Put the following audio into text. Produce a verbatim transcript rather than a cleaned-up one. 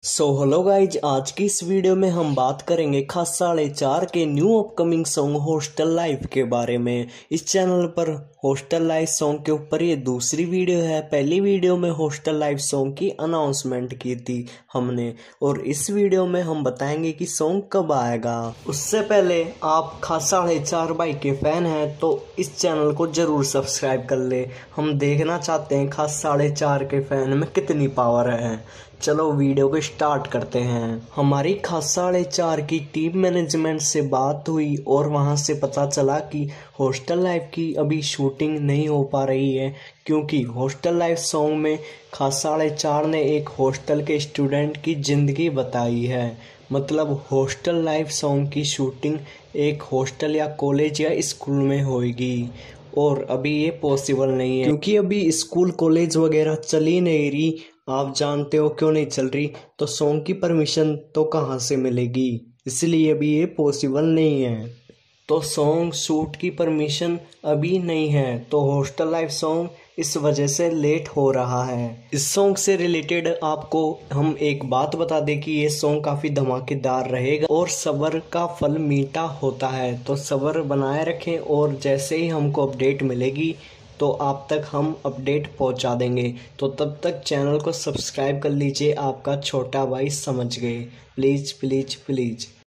So hello guys, आज की इस वीडियो में हम बात करेंगे खास साढ़े चार के new upcoming song hostel life के बारे में। इस चैनल पर हॉस्टल लाइफ सॉन्ग के ऊपर ये दूसरी वीडियो है। पहली वीडियो में हॉस्टल लाइफ सॉन्ग की अनाउंसमेंट की थी हमने, और इस वीडियो में हम बताएंगे कि सॉन्ग कब आएगा। उससे पहले आप खास साढ़े चार भाई के फैन हैं तो इस चैनल को जरूर सब्सक्राइब कर ले। हम देखना चाहते हैं खास साढ़े चार के फैन में कितनी पावर है। चलो वीडियो को स्टार्ट करते हैं। हमारी खास साढ़े चार की टीम मैनेजमेंट से बात हुई और वहां से पता चला कि हॉस्टल लाइफ की अभी शूटिंग नहीं हो पा रही है, क्योंकि हॉस्टल लाइफ सॉन्ग में खास साढ़े चार ने एक हॉस्टल के स्टूडेंट की जिंदगी बताई है। मतलब हॉस्टल लाइफ सॉन्ग की शूटिंग एक हॉस्टल या कॉलेज या स्कूल में होगी, और अभी ये पॉसिबल नहीं है क्योंकि अभी स्कूल कॉलेज वगैरह चल ही नहीं रही। आप जानते हो क्यों नहीं चल रही? तो सॉन्ग की परमिशन तो कहाँ से मिलेगी, इसलिए अभी ये पॉसिबल नहीं है। तो सॉन्ग शूट की परमिशन अभी नहीं है, तो हॉस्टल लाइफ सॉन्ग इस वजह से लेट हो रहा है। इस सॉन्ग से रिलेटेड आपको हम एक बात बता दें कि ये सॉन्ग काफ़ी धमाकेदार रहेगा और सब्र का फल मीठा होता है। तो सब्र बनाए रखें, और जैसे ही हमको अपडेट मिलेगी तो आप तक हम अपडेट पहुंचा देंगे। तो तब तक चैनल को सब्सक्राइब कर लीजिए। आपका छोटा भाई समझ गए। Please please please.